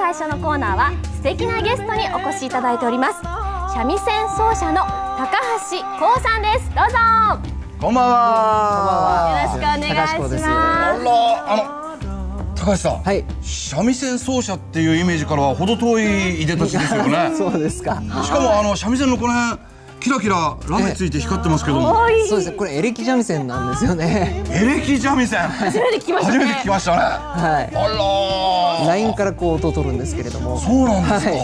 最初のコーナーは素敵なゲストにお越しいただいております。三味線奏者の高橋光さんです。どうぞ。 こんばんは。 よろしくお願いします。 高橋さん、はい、三味線奏者っていうイメージからは程遠いいでたちですよね。 そうですか。 しかも三味線のこの辺キラキララメついて光ってますけども、 そうですね。これエレキ三味線なんですよね。 エレキ三味線。 初めて聞きましたね。 初めて聞きましたね。 はい。 あら。 ラインからこう音を取るんですけれども。 そうなんですか。 はい。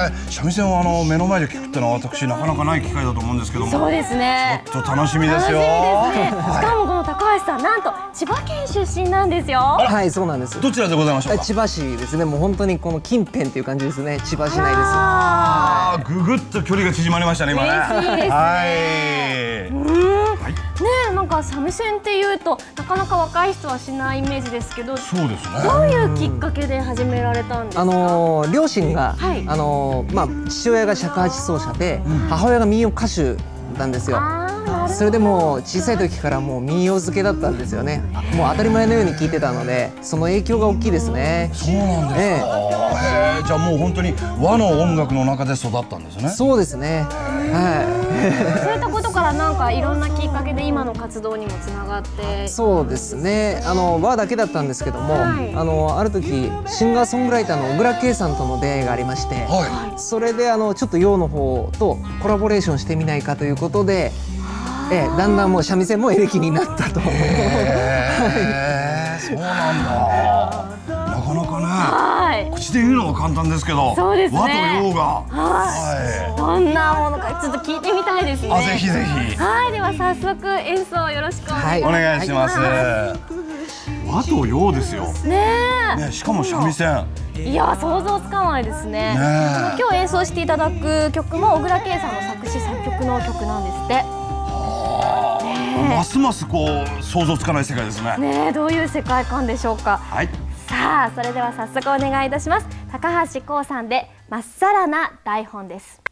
三味線を目の前で聞くってのは私なかなかない機会だと思うんですけども。 そうですね。 ちょっと楽しみですよ。 楽しみですね。しかもこの高橋さん、なんと千葉県出身なんですよ。 はい、そうなんです。 どちらでございましょうか。 千葉市ですね。もう本当にこの近辺っていう感じですね。千葉市内です。 ああ、ぐぐっと距離が縮まりましたね、今ね。 嬉しいですね。 はい。 ねえ、なんか三味線っていうとなかなか若い人はしないイメージですけど、 そうですね。 どういうきっかけで始められたんですか。 両親が、 はい、 父親が尺八奏者で、母親が民謡歌手なんですよ。それでもう小さい時からもう民謡漬けだったんですよね。もう当たり前のように聞いてたので、その影響が大きいですね。 そうなんですか。じゃあもう本当に和の音楽の中で育ったんですね。 そうですね。はい。 そういったことからなんかいろんなきっかけで今の活動にもつながって。 そうですね。和だけだったんですけども、ある時シンガーソングライターの小倉圭さんとの出会いがありまして、それでちょっと洋の方とコラボレーションしてみないかということで。だんだんもう三味線もエレキになったと。そうなんだ。なかなかね、口で言うのは簡単ですけど、 そうですね。 和と洋が、 どんなものかちょっと聞いてみたいですね。 ぜひぜひ。 はい、では早速演奏よろしくお願いします。 和と洋ですよ。 ね、 しかも三味線。 いや、想像つかないですね。今日演奏していただく曲も小倉圭さんの作詞作曲の曲なんですって。 ますますこう想像つかない世界ですね。 ねえ、どういう世界観でしょうか。 はい。 さあ、それでは早速お願いいたします。高橋光さんでまっさらな台本です。